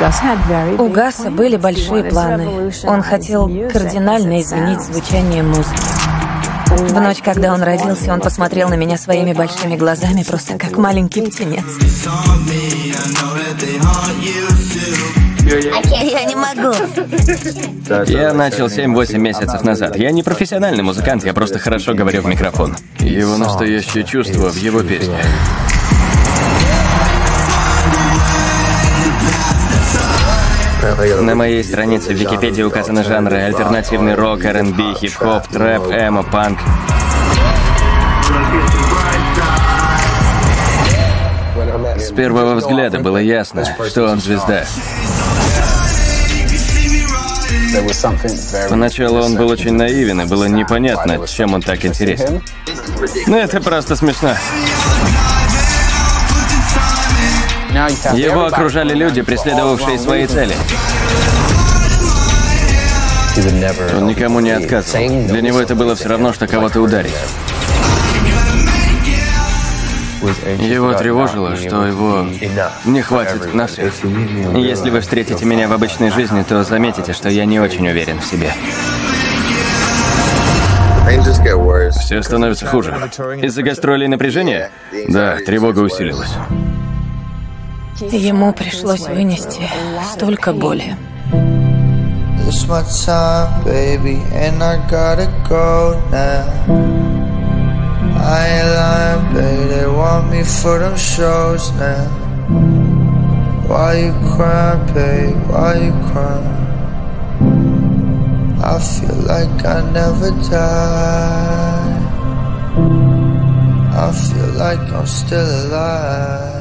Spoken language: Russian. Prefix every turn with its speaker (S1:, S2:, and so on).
S1: У Гаса были большие планы. Он хотел кардинально изменить звучание музыки. В ночь, когда он родился, он посмотрел на меня своими большими глазами, просто как маленький птенец. Я не могу.
S2: Я начал 7-8 месяцев назад. Я не профессиональный музыкант, я просто хорошо говорю в микрофон. Его настоящее чувство в его песне. На моей странице в Википедии указаны жанры: альтернативный рок, R&B, хип-хоп, трэп, эмо, панк. С первого взгляда было ясно, что он звезда. Поначалу он был очень наивен, и было непонятно, чем он так интересен. Но это просто смешно. Его окружали люди, преследовавшие свои цели. Он никому не отказывал. Для него это было все равно, что кого-то ударить. Его тревожило, что его не хватит на всех. Если вы встретите меня в обычной жизни, то заметите, что я не очень уверен в себе. Все становится хуже. Из-за гастролей напряжения? Да, тревога усилилась.
S1: Ему пришлось вынести столько боли.
S3: I ain't lying, babe, they want me for them shows now. Why you crying, babe, why you crying? I feel like I never died. I feel like I'm still alive.